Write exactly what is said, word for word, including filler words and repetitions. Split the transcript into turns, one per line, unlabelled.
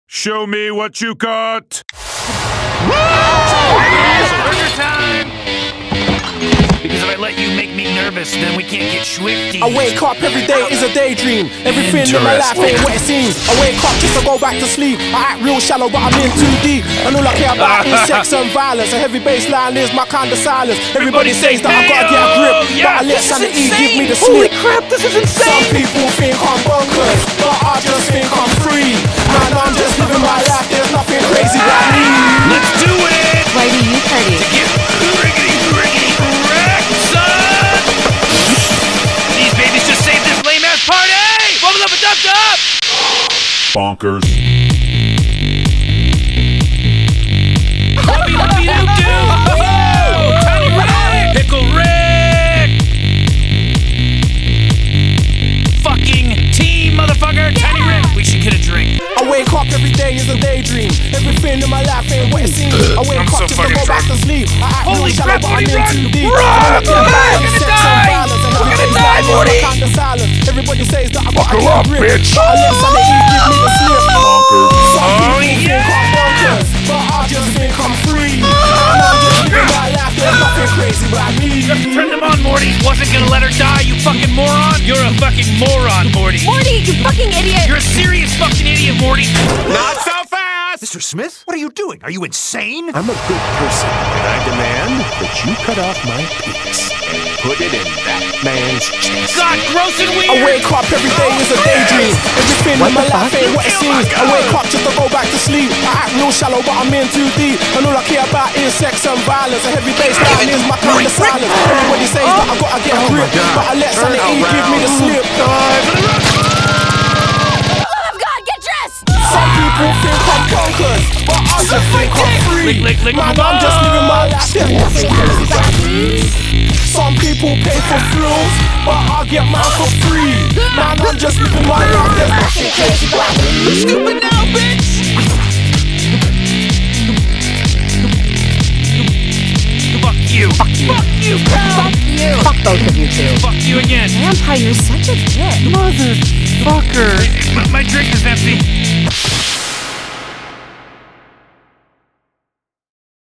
Show me what you got!
Burger time! Because if I let you make me nervous, then we can't get swifty.
I wake up every day is a daydream. Everything in my life ain't what it seems. I wake up just to go back to sleep. I act real shallow, but I'm in too deep. And all I care about is sex and violence. A heavy bass line is my kind of silence. Everybody says that I gotta get a grip, but I let sanity give me the slip.
Holy crap, this is insane!
Some people think I'm bonkers, but I just think I'm free. Man, I'm just living my life. There's nothing crazy about me.
Let's do it!
Whitey, you party.
Get riggedy, riggedy, wrecked, son! These babies just saved this lame-ass party! Bubble up and duck up!
Bonkers.
Whoopie whoopie doo doo! Whoa! Tiny Rick! Pickle Rick! Fucking team, motherfucker! Tiny Rick! We should get a drink.
I wake up every day is a daydream. Everything in my life ain't what it seems. I wake
I'm
up
so
just to
fucking
go back to
drunk.
sleep. I act
Holy
real shallow,
crap,
but I'm
Morty,
in
run!
too deep.
Run!
I'm
Run!
gonna
You're gonna
sex
die!
and violence. And
You're gonna
everybody's
die,
like,
Morty!
I can't silence. Everybody says that I gotta
Buckle
get a
up,
grip,
bitch!
but I let sanity give me the slip.
Bonkers.
Some
Oh,
people think
yeah!
I'm bonkers, but I just think I'm free. And I'm just living my life. There's nothing crazy about me.
Turn them on, Morty! Wasn't gonna let her die, you fucking moron! You're a fucking moron, Morty!
Morty, you fucking idiot!
You're a serious fucking idiot, Morty!
Not so fast!
Mister Smith, what are you doing? Are you insane?
I'm a good person, and I demand that you cut off my penis and put it in that man's chest.
God, gross and
I
weird!
wake up every day is a daydream. Everything in my life ain't what it seems. I wake up just to go back to sleep. I act real shallow, but I'm in too deep. And all I care about is sex and violence. A heavy bass line is my kind of silence. Everybody says that I gotta get a grip, but I let sanity give me the slip. Some people think I'm bonkers, but I just think I'm free.
Lick, lick, lick,
Man,
boom.
I'm just living my life. There's nothing crazy about me. Some people pay for thrills, but I get mine for free. Man, I'm just living my life. There's nothing crazy about me.
You stupid now, bitch! Fuck you! Fuck you! Fuck you, pal!
Fuck you! Fuck both of you two.
Fuck you again!
Vampire, you're such a dick.
Motherfucker! My, my drink is empty.